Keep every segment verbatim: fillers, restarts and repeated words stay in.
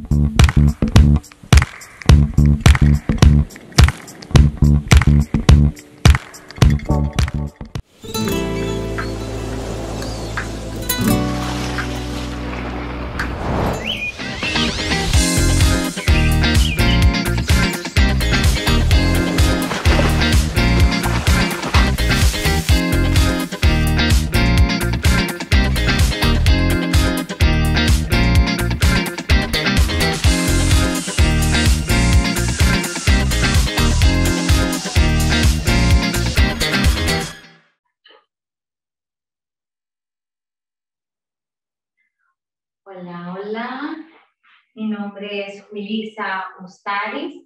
Hola, hola. Mi nombre es Julissa Ustaris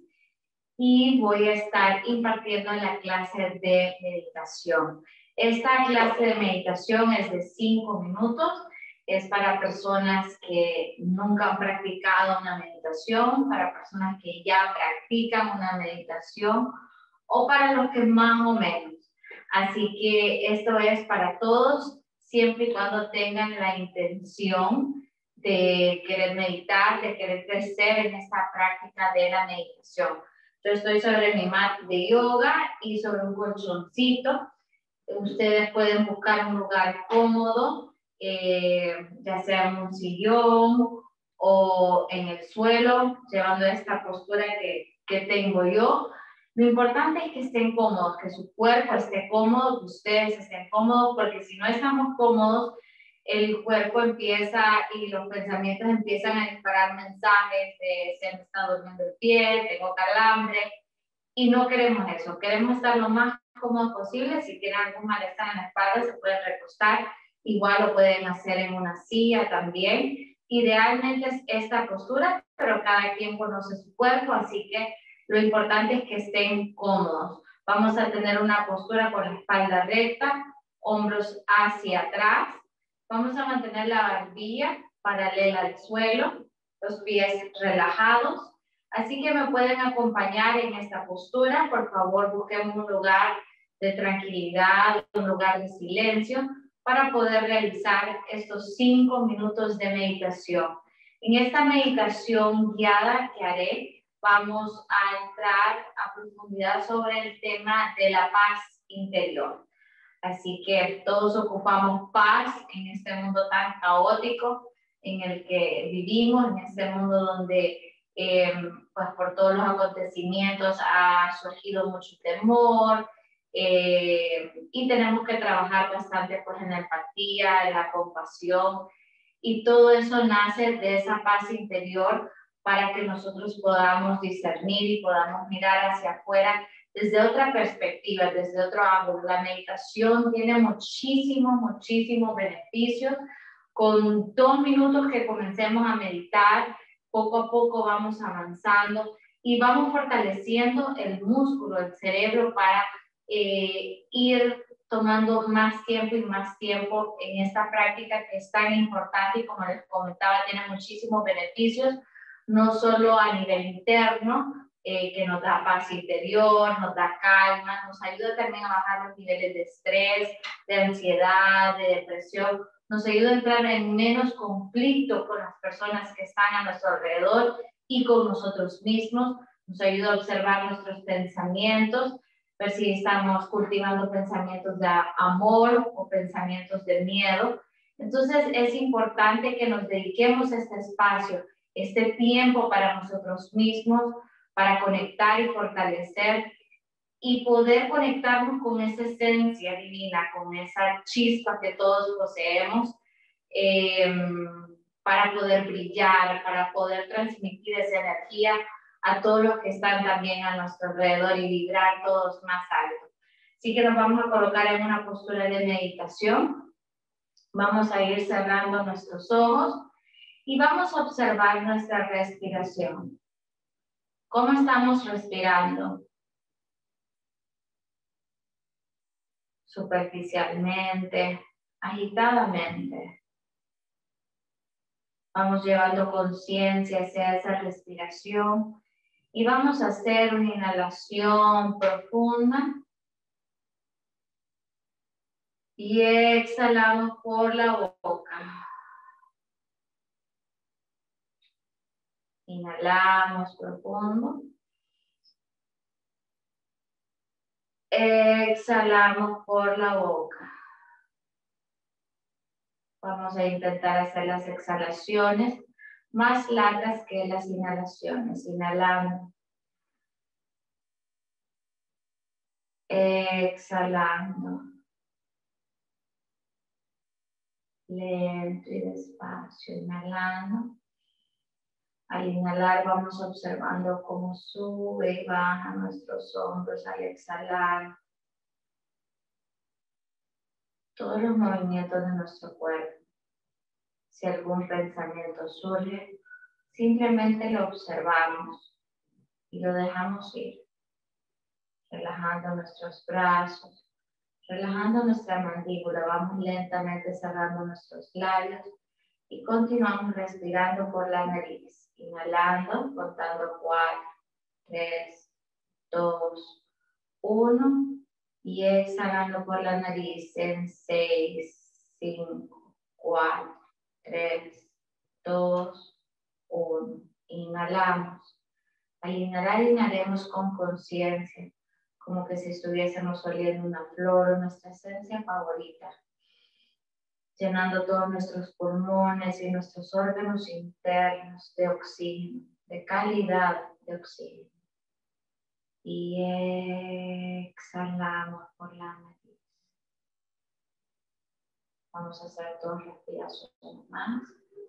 y voy a estar impartiendo la clase de meditación. Esta clase de meditación es de cinco minutos. Es para personas que nunca han practicado una meditación, para personas que ya practican una meditación o para los que más o menos. Así que esto es para todos, siempre y cuando tengan la intención de querer meditar, de querer crecer en esta práctica de la meditación. Yo estoy sobre mi mat de yoga y sobre un colchoncito. Ustedes pueden buscar un lugar cómodo, eh, ya sea en un sillón o en el suelo, llevando esta postura que, que tengo yo. Lo importante es que estén cómodos, que su cuerpo esté cómodo, que ustedes estén cómodos, porque si no estamos cómodos, el cuerpo empieza y los pensamientos empiezan a disparar mensajes de se me está durmiendo el pie, tengo calambre, y no queremos eso. Queremos estar lo más cómodo posible. Si tienen algún malestar en la espalda, se pueden recostar. Igual lo pueden hacer en una silla también. Idealmente es esta postura, pero cada quien conoce su cuerpo, así que lo importante es que estén cómodos. Vamos a tener una postura con la espalda recta, hombros hacia atrás. Vamos a mantener la barbilla paralela al suelo, los pies relajados. Así que me pueden acompañar en esta postura. Por favor, busquen un lugar de tranquilidad, un lugar de silencio, para poder realizar estos cinco minutos de meditación. En esta meditación guiada que haré, vamos a entrar a profundidad sobre el tema de la paz interior. Así que todos ocupamos paz en este mundo tan caótico en el que vivimos, en este mundo donde eh, pues por todos los acontecimientos ha surgido mucho temor, eh, y tenemos que trabajar bastante pues en la empatía, en la compasión, y todo eso nace de esa paz interior para que nosotros podamos discernir y podamos mirar hacia afuera desde otra perspectiva, desde otro ángulo. La meditación tiene muchísimos, muchísimos beneficios. Con dos minutos que comencemos a meditar, poco a poco vamos avanzando y vamos fortaleciendo el músculo, el cerebro, para eh, ir tomando más tiempo y más tiempo en esta práctica que es tan importante y, como les comentaba, tiene muchísimos beneficios, no solo a nivel interno, eh, que nos da paz interior, nos da calma, nos ayuda también a bajar los niveles de estrés, de ansiedad, de depresión, nos ayuda a entrar en menos conflicto con las personas que están a nuestro alrededor y con nosotros mismos, nos ayuda a observar nuestros pensamientos, ver si estamos cultivando pensamientos de amor o pensamientos de miedo. Entonces es importante que nos dediquemos a este espacio, este tiempo para nosotros mismos, para conectar y fortalecer y poder conectarnos con esa esencia divina, con esa chispa que todos poseemos, eh, para poder brillar, para poder transmitir esa energía a todos los que están también a nuestro alrededor y vibrar todos más alto. Así que nos vamos a colocar en una postura de meditación. Vamos a ir cerrando nuestros ojos y vamos a observar nuestra respiración. ¿Cómo estamos respirando? Superficialmente, agitadamente. Vamos llevando conciencia hacia esa respiración y vamos a hacer una inhalación profunda y exhalamos por la boca. Inhalamos profundo. Exhalamos por la boca. Vamos a intentar hacer las exhalaciones más largas que las inhalaciones. Inhalando. Exhalando. Lento y despacio. Inhalando. Al inhalar vamos observando cómo sube y baja nuestros hombros al exhalar. Todos los movimientos de nuestro cuerpo. Si algún pensamiento surge, simplemente lo observamos y lo dejamos ir. Relajando nuestros brazos, relajando nuestra mandíbula. Vamos lentamente cerrando nuestros labios y continuamos respirando por la nariz. Inhalando, contando cuatro, tres, dos, uno. Y exhalando por la nariz en seis, cinco, cuatro, tres, dos, uno. Inhalamos. Al inhalar, inhalemos con conciencia, como que si estuviésemos oliendo una flor o nuestra esencia favorita, llenando todos nuestros pulmones y nuestros órganos internos de oxígeno, de calidad de oxígeno. Y exhalamos por la nariz. Vamos a hacer dos respiraciones más.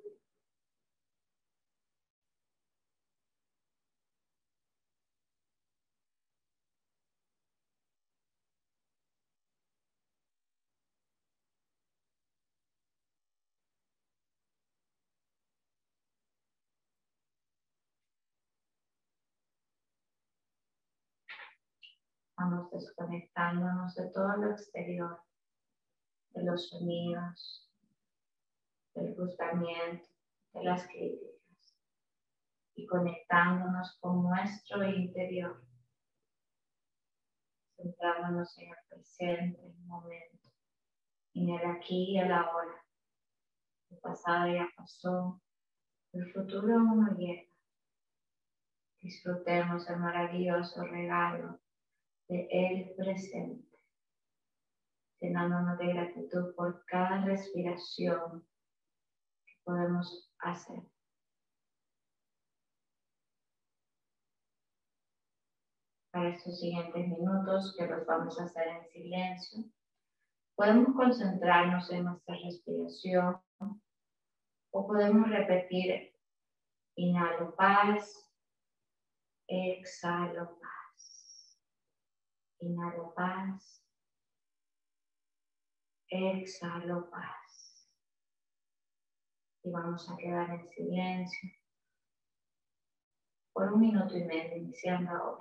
Vamos desconectándonos de todo lo exterior, de los sonidos, del juzgamiento, de las críticas, y conectándonos con nuestro interior, centrándonos en el presente, en el momento, en el aquí y el ahora. El pasado ya pasó, el futuro aún no llega. Disfrutemos el maravilloso regalo de el presente, llenándonos de gratitud por cada respiración que podemos hacer. Para estos siguientes minutos, que los vamos a hacer en silencio, podemos concentrarnos en nuestra respiración o podemos repetir: inhalo paz, exhalo paz, inhalo paz, exhalo paz. Y vamos a quedar en silencio por un minuto y medio, iniciando ahora.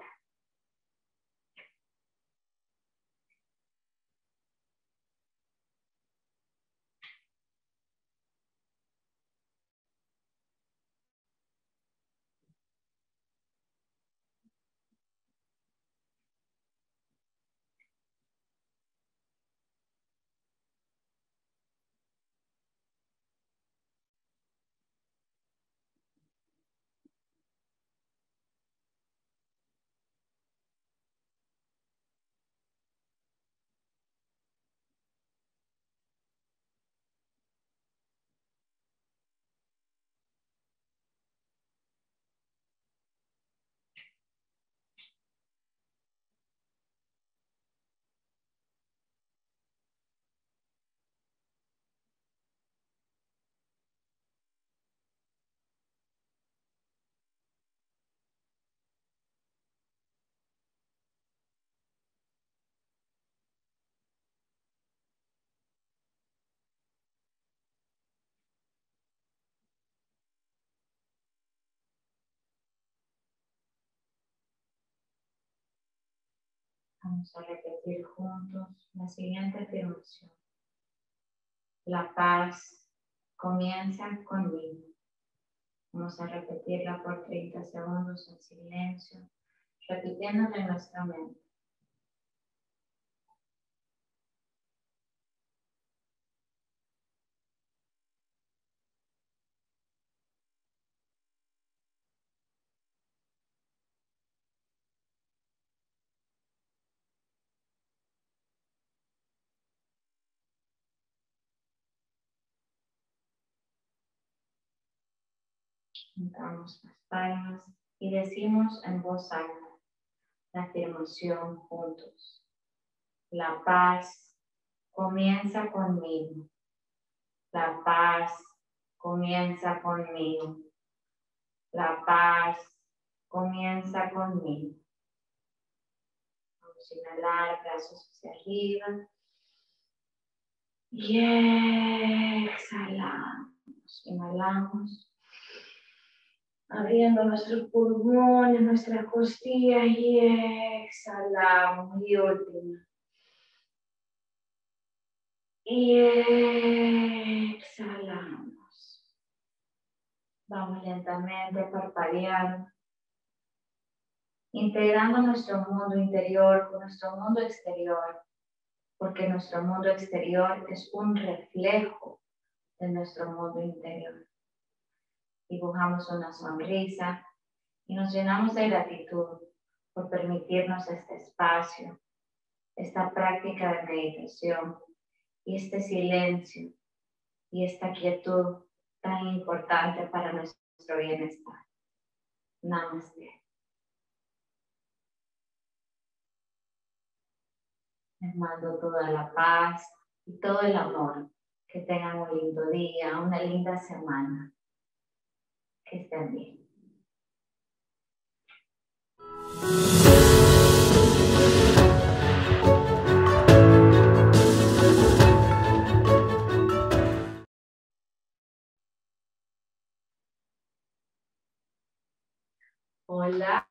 Vamos a repetir juntos la siguiente afirmación. La paz comienza conmigo. Vamos a repetirla por treinta segundos en silencio, repitiéndola en nuestra mente. Juntamos las palmas y decimos en voz alta la afirmación juntos. La paz comienza conmigo. La paz comienza conmigo. La paz comienza conmigo. Vamos a inhalar, brazos hacia arriba. Y exhalamos. Inhalamos. Abriendo nuestros pulmones, nuestras costillas y exhalamos. Y última. Y exhalamos. Vamos lentamente parpadeando, integrando nuestro mundo interior con nuestro mundo exterior, porque nuestro mundo exterior es un reflejo de nuestro mundo interior. Dibujamos una sonrisa y nos llenamos de gratitud por permitirnos este espacio, esta práctica de meditación y este silencio y esta quietud tan importante para nuestro bienestar. Namaste. Les mando toda la paz y todo el amor. Que tengan un lindo día, una linda semana. Que estén bien. Hola,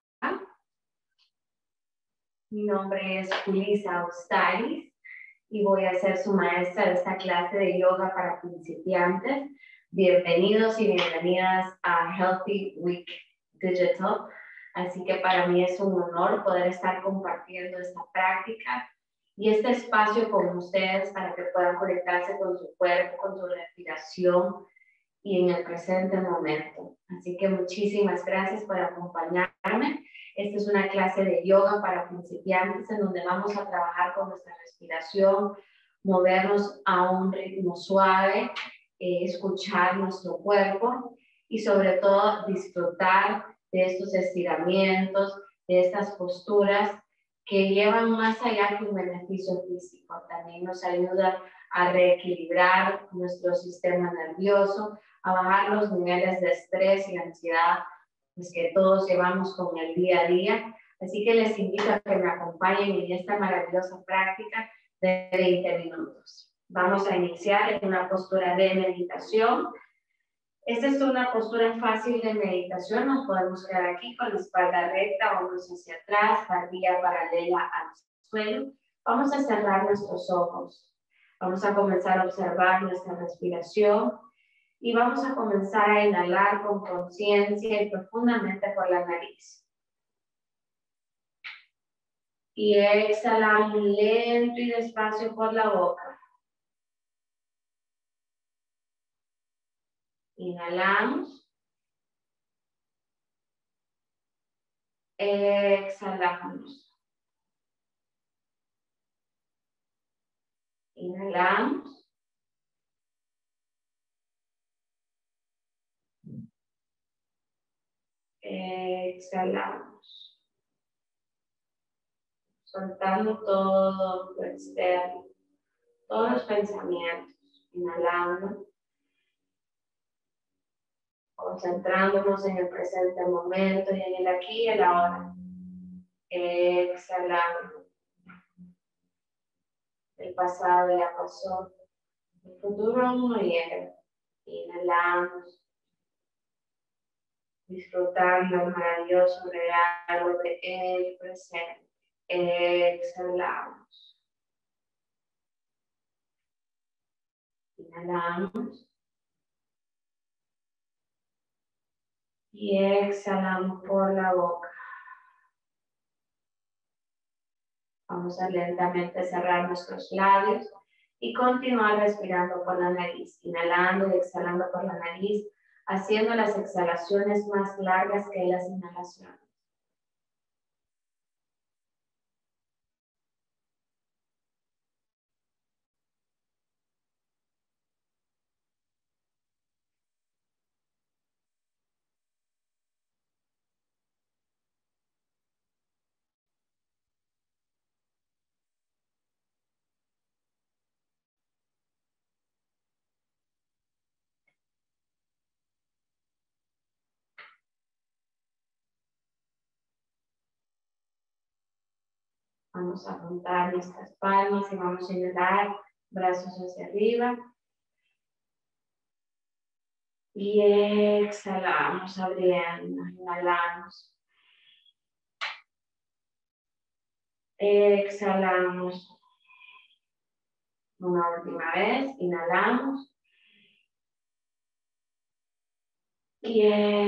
mi nombre es Julissa Ustaris y voy a ser su maestra de esta clase de yoga para principiantes. Bienvenidos y bienvenidas a Healthy Week Digital. Así que para mí es un honor poder estar compartiendo esta práctica y este espacio con ustedes para que puedan conectarse con su cuerpo, con su respiración y en el presente momento. Así que muchísimas gracias por acompañarme. Esta es una clase de yoga para principiantes en donde vamos a trabajar con nuestra respiración, movernos a un ritmo suave, eh, escuchar nuestro cuerpo y sobre todo disfrutar de estos estiramientos, de estas posturas que llevan más allá que un beneficio físico. También nos ayudan a reequilibrar nuestro sistema nervioso, a bajar los niveles de estrés y ansiedad pues, que todos llevamos con el día a día. Así que les invito a que me acompañen en esta maravillosa práctica de veinte minutos. Vamos a iniciar en una postura de meditación. Esta es una postura fácil de meditación. Nos podemos quedar aquí con la espalda recta, hombros hacia atrás, barbilla paralela al suelo. Vamos a cerrar nuestros ojos. Vamos a comenzar a observar nuestra respiración. Y vamos a comenzar a inhalar con conciencia y profundamente por la nariz. Y exhalamos lento y despacio por la boca. Inhalamos. Exhalamos. Inhalamos. Exhalamos. Soltando todo lo externo, todos los pensamientos. Inhalando. Concentrándonos en el presente momento y en el aquí y el ahora. Exhalando. El pasado ya pasó. El futuro aún no llega. Inhalamos. Disfrutando el maravilloso regalo de el presente. Exhalamos. Inhalamos. Y exhalamos por la boca. Vamos a lentamente cerrar nuestros labios y continuar respirando por la nariz. Inhalando y exhalando por la nariz, haciendo las exhalaciones más largas que las inhalaciones. Vamos a juntar nuestras palmas y vamos a inhalar, brazos hacia arriba. Y exhalamos, abriendo, inhalamos. Exhalamos. Una última vez, inhalamos. Y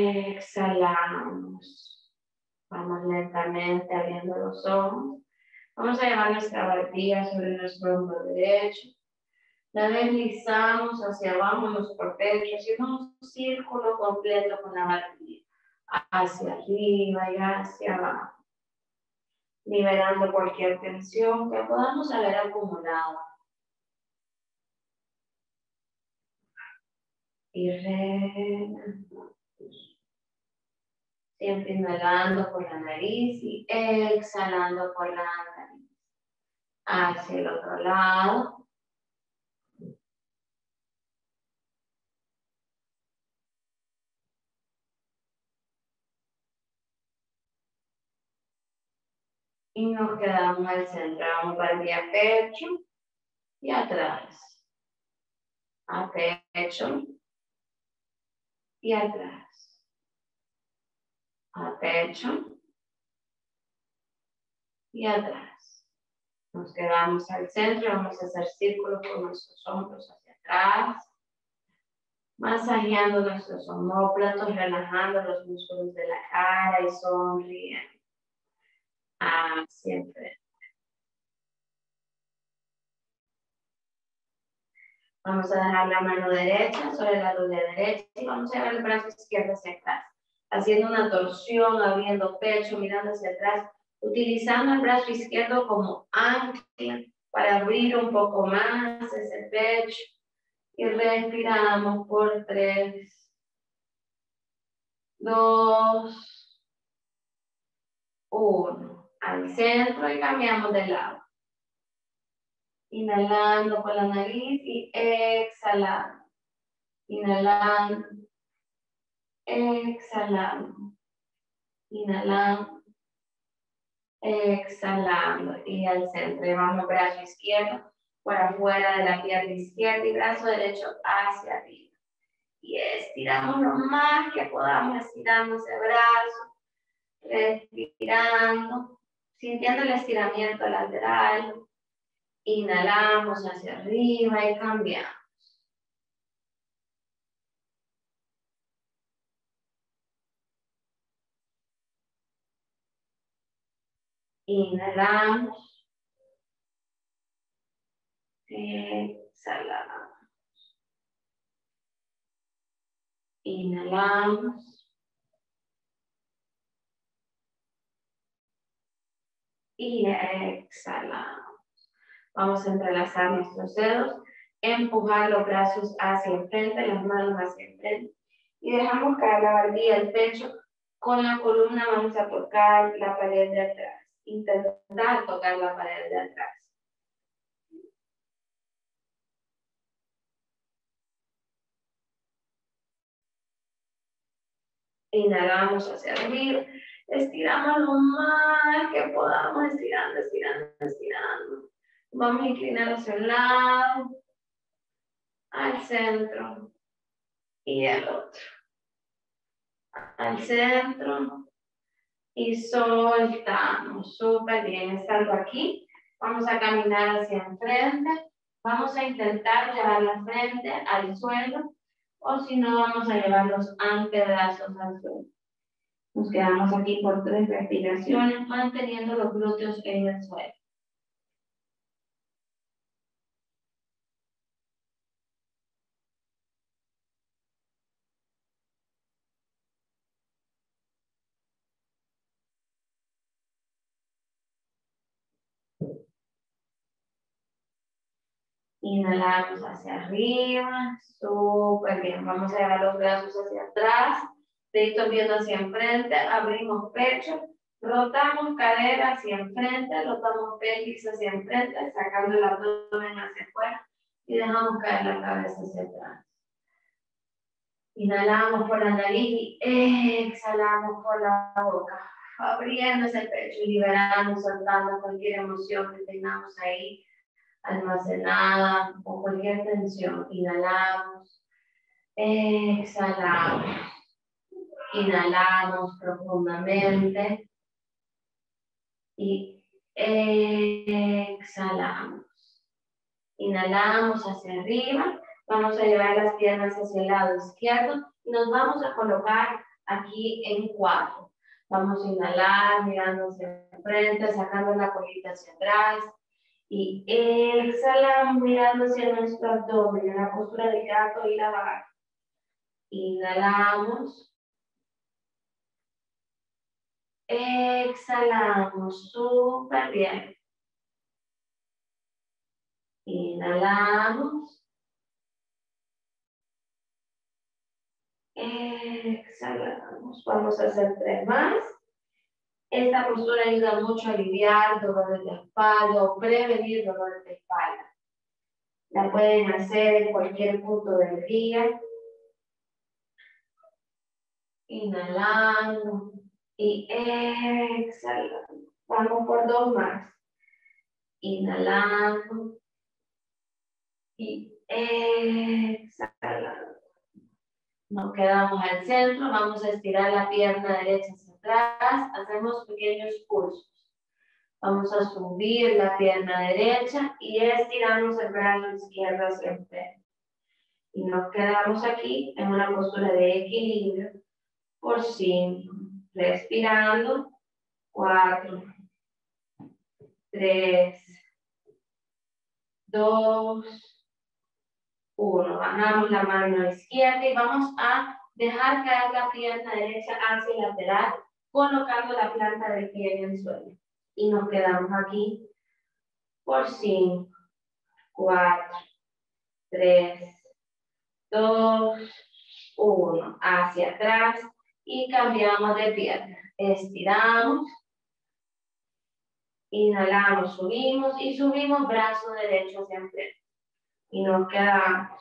exhalamos. Vamos lentamente abriendo los ojos. Vamos a llevar nuestra barbilla sobre nuestro hombro derecho. La deslizamos hacia abajo, nuestro pecho, haciendo un círculo completo con la barbilla. Hacia arriba y hacia abajo. Liberando cualquier tensión que podamos haber acumulado. Y relajamos. Siempre inhalando por la nariz y exhalando por la nariz. Hacia el otro lado. Y nos quedamos al centro. Vamos para el pecho y atrás. A pecho y atrás. A pecho y atrás. Nos quedamos al centro, vamos a hacer círculos con nuestros hombros hacia atrás, masajeando nuestros omóplatos, relajando los músculos de la cara y sonriendo hacia enfrente. Vamos a dejar la mano derecha sobre la rodilla derecha y vamos a llevar el brazo izquierdo hacia atrás, haciendo una torsión, abriendo pecho, mirando hacia atrás, utilizando el brazo izquierdo como ancla para abrir un poco más ese pecho. Y respiramos por tres, dos, uno. Al centro y cambiamos de lado. Inhalando por la nariz y exhalando. Inhalando, exhalando. Inhalando, exhalando. Y al centro. Llevamos brazo izquierdo por afuera de la pierna izquierda y brazo derecho hacia arriba. Y estiramos lo más que podamos, estirando ese brazo. Respirando, sintiendo el estiramiento lateral. Inhalamos hacia arriba y cambiamos. Inhalamos. Exhalamos. Inhalamos. Y exhalamos. Vamos a entrelazar nuestros dedos, empujar los brazos hacia enfrente, las manos hacia enfrente. Y dejamos caer la barbilla, el pecho. Con la columna vamos a tocar la pared de atrás. Intentar tocar la pared de atrás. Inhalamos hacia arriba. Estiramos lo más que podamos, estirando, estirando, estirando. Vamos a inclinar hacia un lado, al centro y al otro. Al centro y soltamos. Súper bien. Estando aquí, vamos a caminar hacia enfrente. Vamos a intentar llevar la frente al suelo o si no, vamos a llevar los antebrazos al suelo. Nos quedamos aquí por tres respiraciones, manteniendo los glúteos en el suelo. Inhalamos hacia arriba, súper bien. Vamos a llevar los brazos hacia atrás, deditos viendo hacia enfrente, abrimos pecho, rotamos cadera hacia enfrente, rotamos pelvis hacia enfrente, sacando el abdomen hacia afuera y dejamos caer la cabeza hacia atrás. Inhalamos por la nariz y exhalamos por la boca. abriéndose el pecho y liberando, soltando cualquier emoción que tengamos ahí almacenada o cualquier tensión. Inhalamos, exhalamos, inhalamos profundamente y exhalamos. Inhalamos hacia arriba, vamos a llevar las piernas hacia el lado izquierdo y nos vamos a colocar aquí en cuatro. Vamos a inhalar, mirando hacia frente, sacando la colita hacia atrás y exhalamos mirando hacia nuestro abdomen en la postura del gato y la vaca. Inhalamos, exhalamos, súper bien. Inhalamos, exhalamos. Vamos a hacer tres más. Esta postura ayuda mucho a aliviar dolores de espalda o prevenir dolores de espalda. La pueden hacer en cualquier punto del día. Inhalando y exhalando. Vamos por dos más. Inhalando y exhalando. Nos quedamos al centro, vamos a estirar la pierna derecha hacia atrás, hacemos pequeños pulsos. Vamos a subir la pierna derecha y estiramos el brazo izquierdo hacia el frente. Y nos quedamos aquí en una postura de equilibrio por cinco. Respirando. Cuatro. Tres. Dos. Uno. Bajamos la mano izquierda y vamos a dejar caer la pierna derecha hacia el lateral, colocando la planta del pie en el suelo. Y nos quedamos aquí por cinco, cuatro, tres, dos, uno. Hacia atrás y cambiamos de pierna. Estiramos, inhalamos, subimos y subimos brazo derecho hacia enfrente. Y nos quedamos.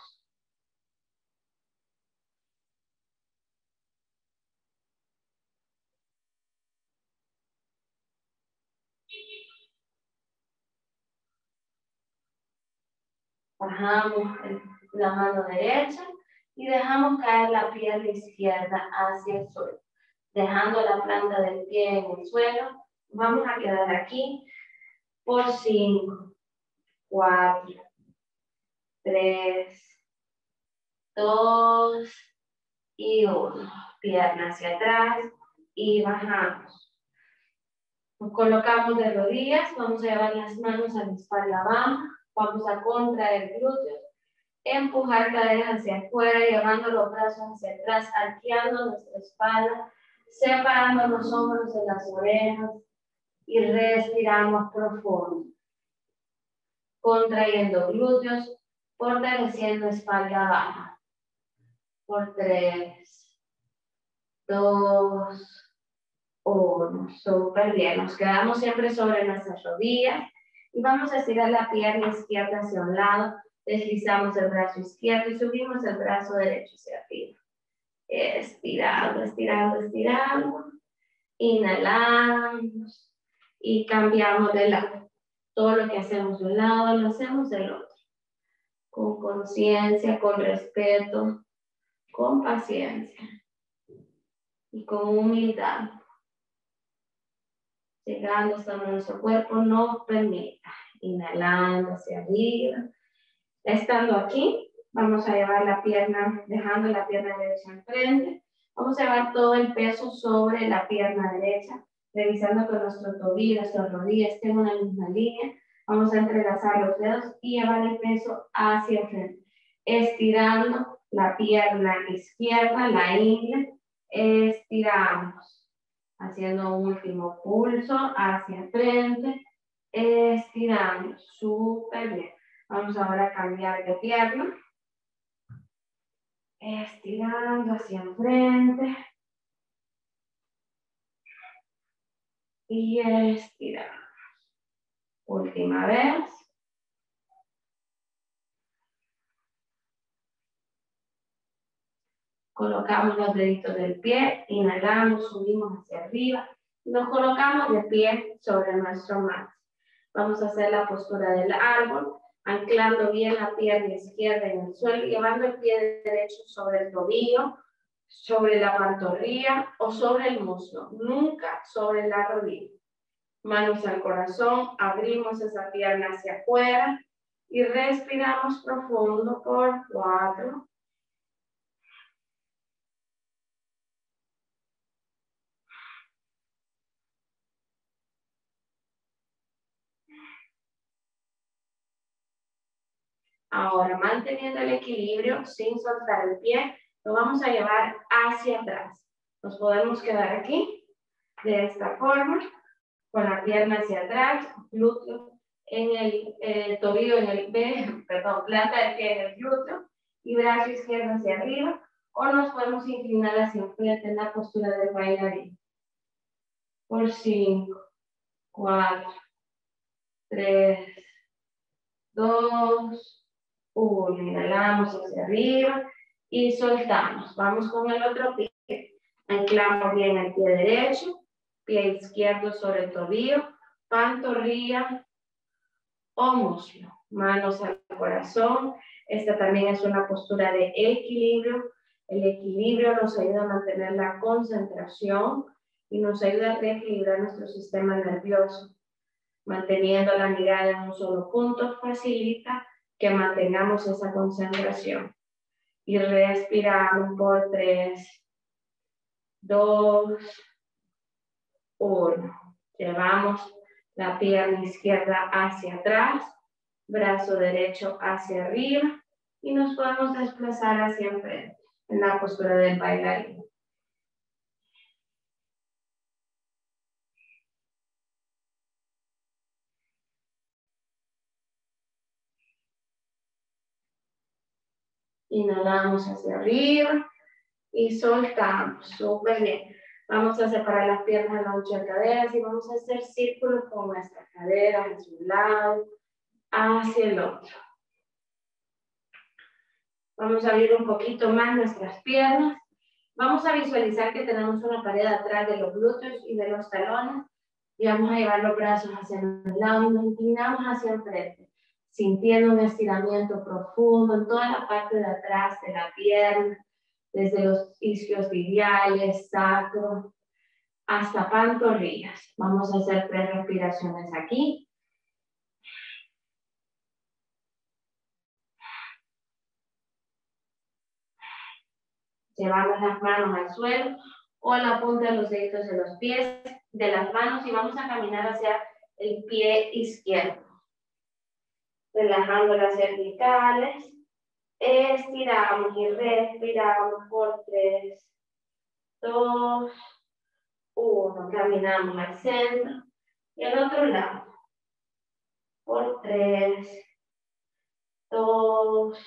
Bajamos la mano derecha y dejamos caer la pierna izquierda hacia el suelo. Dejando la planta del pie en el suelo, vamos a quedar aquí por cinco, cuatro, tres, dos y uno. Pierna hacia atrás y bajamos. Nos colocamos de rodillas, vamos a llevar las manos a la espalda baja, vamos a contraer glúteos, empujar caderas hacia afuera, llevando los brazos hacia atrás, arqueando nuestra espalda, separando los hombros de las orejas y respiramos profundo. Contrayendo glúteos, fortaleciendo espalda baja. Por tres, dos, uno. Súper bien. Nos quedamos siempre sobre nuestras rodillas y vamos a estirar la pierna izquierda hacia un lado. Deslizamos el brazo izquierdo y subimos el brazo derecho hacia arriba. Estirando, estirando, estirando. Inhalamos y cambiamos de lado. Todo lo que hacemos de un lado lo hacemos del otro. Con conciencia, con respeto, con paciencia y con humildad. Llegando hasta nuestro cuerpo nos permita. Inhalando hacia arriba. Estando aquí, vamos a llevar la pierna, dejando la pierna derecha enfrente. Vamos a llevar todo el peso sobre la pierna derecha, revisando que nuestro tobillo, nuestras rodillas estén en una misma línea. Vamos a entrelazar los dedos y llevar el peso hacia el frente. Estirando la pierna izquierda, la ingle, estiramos. Haciendo un último pulso hacia el frente, estirando, súper bien. Vamos ahora a cambiar de pierna. Estirando hacia el frente. Y estiramos. Última vez. Colocamos los deditos del pie, inhalamos, subimos hacia arriba Nos colocamos de pie sobre nuestro mat. Vamos a hacer la postura del árbol, anclando bien la pierna izquierda en el suelo, llevando el pie derecho sobre el tobillo, sobre la pantorrilla o sobre el muslo, nunca sobre la rodilla. Manos al corazón, abrimos esa pierna hacia afuera y respiramos profundo por cuatro. Ahora, manteniendo el equilibrio sin soltar el pie, lo vamos a llevar hacia atrás. Nos podemos quedar aquí, de esta forma, con la pierna hacia atrás, glúteo en el, el tobillo, en el pie, perdón, planta del pie en el glúteo y brazo izquierdo hacia arriba, o nos podemos inclinar hacia enfrente en la postura de bailarín. Por cinco, cuatro, tres, dos, uno. Inhalamos hacia arriba y soltamos. Vamos con el otro pie. Anclamos bien el pie derecho, pie izquierdo sobre el tobillo, pantorrilla o muslo. Manos al corazón. Esta también es una postura de equilibrio. El equilibrio nos ayuda a mantener la concentración y nos ayuda a reequilibrar nuestro sistema nervioso. Manteniendo la mirada en un solo punto facilita que mantengamos esa concentración. Y respiramos por tres, dos, uno. Llevamos la pierna izquierda hacia atrás, brazo derecho hacia arriba y nos podemos desplazar hacia enfrente en la postura del bailarín. Inhalamos hacia arriba y soltamos. Súper bien. Vamos a separar las piernas de la ancha de caderas y vamos a hacer círculos con nuestras caderas hacia un lado, hacia el otro. Vamos a abrir un poquito más nuestras piernas. Vamos a visualizar que tenemos una pared atrás de los glúteos y de los talones. Y vamos a llevar los brazos hacia el lado y nos inclinamos hacia enfrente, sintiendo un estiramiento profundo en toda la parte de atrás de la pierna, desde los isquiotibiales, sacro, hasta pantorrillas. Vamos a hacer tres respiraciones aquí. Llevamos las manos al suelo o a la punta de los deditos de los pies, de las manos, y vamos a caminar hacia el pie izquierdo. Relajando las cervicales. Estiramos y respiramos por tres, dos, uno. Caminamos al centro y al otro lado. Por tres, dos,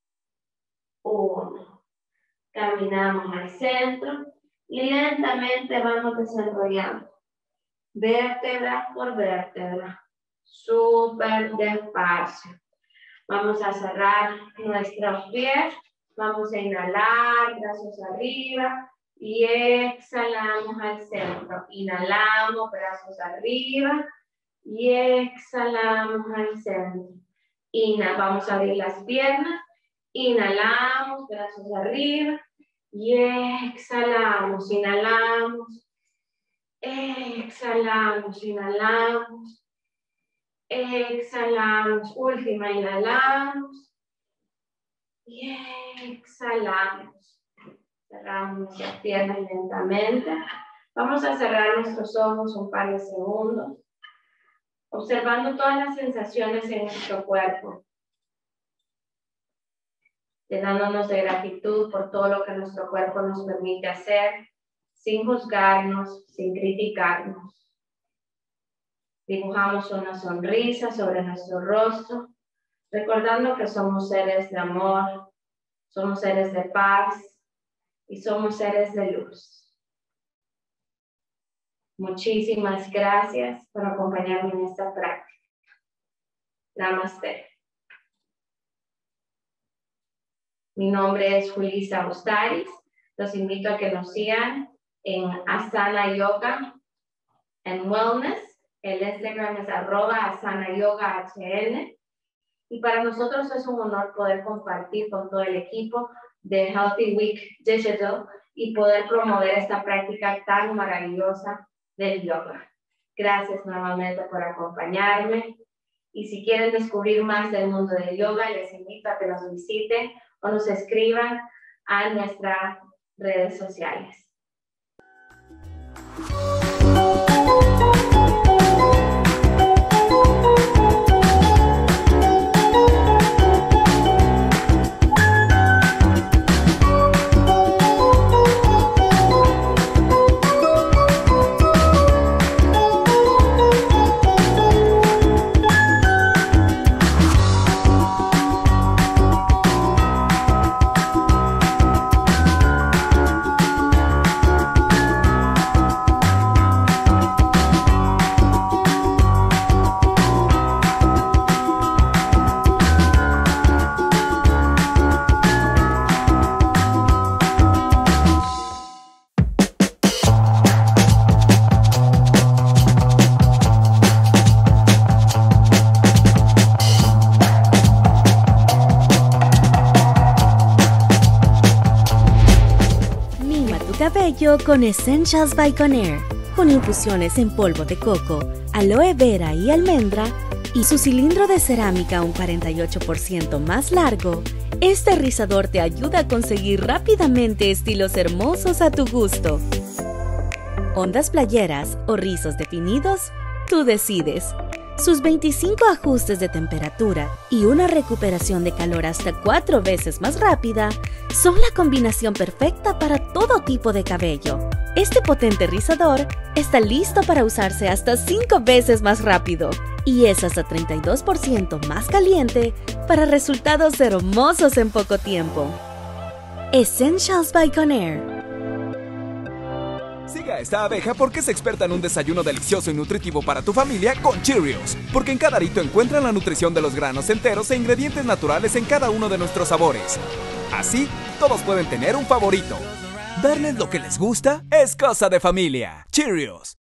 uno. Caminamos al centro y lentamente vamos desarrollando vértebra por vértebra. Súper despacio. Vamos a cerrar nuestros pies. Vamos a inhalar, brazos arriba. Y exhalamos al centro. Inhalamos, brazos arriba. Y exhalamos al centro. Inhalamos, vamos a abrir las piernas. Inhalamos, brazos arriba. Y exhalamos, inhalamos. Exhalamos, inhalamos. Exhalamos, última, inhalamos y exhalamos. Cerramos las piernas lentamente. Vamos a cerrar nuestros ojos un par de segundos, observando todas las sensaciones en nuestro cuerpo, llenándonos de gratitud por todo lo que nuestro cuerpo nos permite hacer, sin juzgarnos, sin criticarnos. Dibujamos una sonrisa sobre nuestro rostro, recordando que somos seres de amor, somos seres de paz y somos seres de luz. Muchísimas gracias por acompañarme en esta práctica. Namaste. Mi nombre es Julissa Ustaris. Los invito a que nos sigan en Asana Yoga and Wellness. El Instagram es arroba asanayogahn. Y para nosotros es un honor poder compartir con todo el equipo de Healthy Week Digital y poder promover esta práctica tan maravillosa del yoga. Gracias nuevamente por acompañarme. Y si quieren descubrir más del mundo del yoga, les invito a que nos visiten o nos escriban a nuestras redes sociales. Cabello con Essentials by Conair, con infusiones en polvo de coco, aloe vera y almendra, y su cilindro de cerámica un cuarenta y ocho por ciento más largo. Este rizador te ayuda a conseguir rápidamente estilos hermosos a tu gusto. Ondas playeras o rizos definidos, tú decides. Sus veinticinco ajustes de temperatura y una recuperación de calor hasta cuatro veces más rápida son la combinación perfecta para todo tipo de cabello. Este potente rizador está listo para usarse hasta cinco veces más rápido y es hasta treinta y dos por ciento más caliente para resultados hermosos en poco tiempo. Essentials by Conair. Siga a esta abeja porque es experta en un desayuno delicioso y nutritivo para tu familia con Cheerios. Porque en cada arito encuentran la nutrición de los granos enteros e ingredientes naturales en cada uno de nuestros sabores. Así, todos pueden tener un favorito. Darles lo que les gusta es cosa de familia. Cheerios.